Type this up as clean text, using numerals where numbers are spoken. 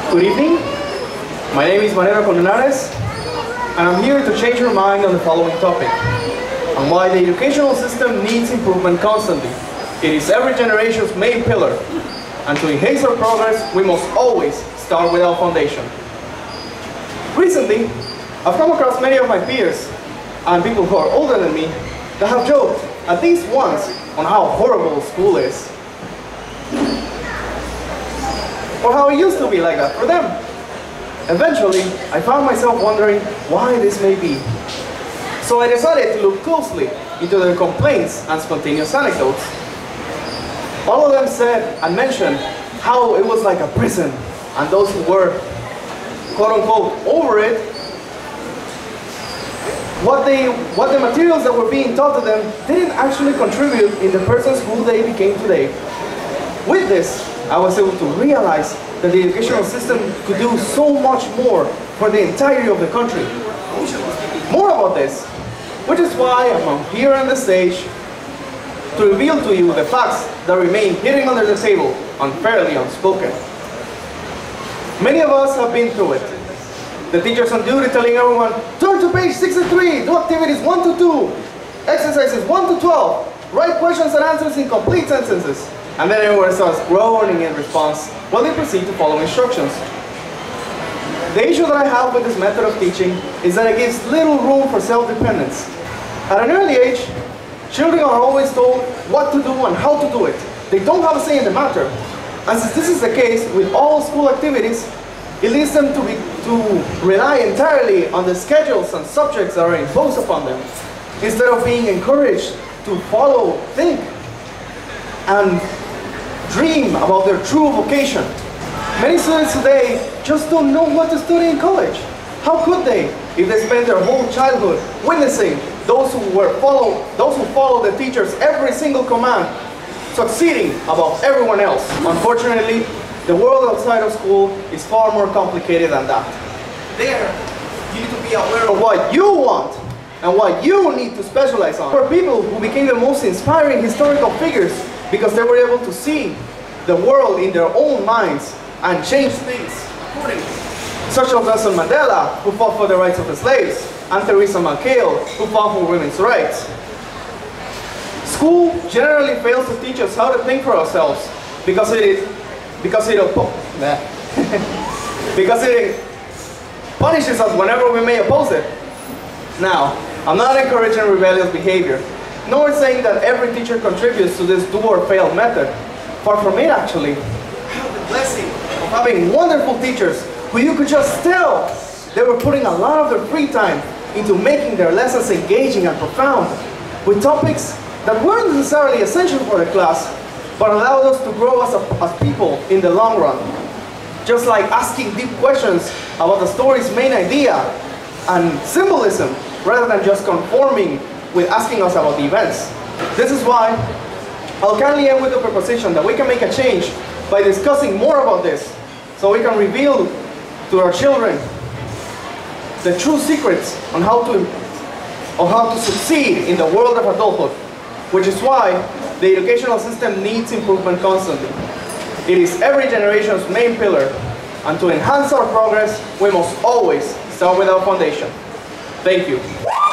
Good evening. My name is Mariano Colmenares, and I'm here to change your mind on the following topic, on why the educational system needs improvement constantly. It is every generation's main pillar, and to enhance our progress, we must always start with our foundation. Recently, I've come across many of my peers, and people who are older than me, that have joked, at least once, on how horrible school is. Or how it used to be like that for them. Eventually, I found myself wondering why this may be. So I decided to look closely into their complaints and spontaneous anecdotes. All of them said and mentioned how it was like a prison, and those who were quote-unquote over it, what the materials that were being taught to them didn't actually contribute in the persons who they became today. With this, I was able to realize that the educational system could do so much more for the entirety of the country. More about this, which is why I'm here on the stage to reveal to you the facts that remain hidden under the table, unfairly unspoken. Many of us have been through it. The teachers on duty telling everyone, turn to page 63, do activities 1 to 2, exercises 1 to 12, write questions and answers in complete sentences. And then everyone starts groaning in response while they proceed to follow instructions. The issue that I have with this method of teaching is that it gives little room for self-dependence. At an early age, children are always told what to do and how to do it. They don't have a say in the matter. And since this is the case with all school activities, it leads them to rely entirely on the schedules and subjects that are imposed upon them, instead of being encouraged to follow, think, and dream about their true vocation. Many students today just don't know what to study in college. How could they if they spent their whole childhood witnessing those who follow the teachers' every single command, succeeding above everyone else? Unfortunately, the world outside of school is far more complicated than that. There, you need to be aware of what you want and what you need to specialize on. For people who became the most inspiring historical figures because they were able to see the world in their own minds and change things accordingly. Such as Nelson Mandela, who fought for the rights of the slaves, and Theresa McHale, who fought for women's rights. School generally fails to teach us how to think for ourselves because it punishes us whenever we may oppose it. Now, I'm not encouraging rebellious behavior, nor saying that every teacher contributes to this do or fail method. Far from it, actually. I have the blessing of having wonderful teachers who you could just tell they were putting a lot of their free time into making their lessons engaging and profound, with topics that weren't necessarily essential for the class, but allowed us to grow as people in the long run. Just like asking deep questions about the story's main idea and symbolism, rather than just conforming with asking us about the events. This is why I'll kindly end with the proposition that we can make a change by discussing more about this, so we can reveal to our children the true secrets on how to succeed in the world of adulthood, which is why the educational system needs improvement constantly. It is every generation's main pillar, and to enhance our progress, we must always start with our foundation. Thank you.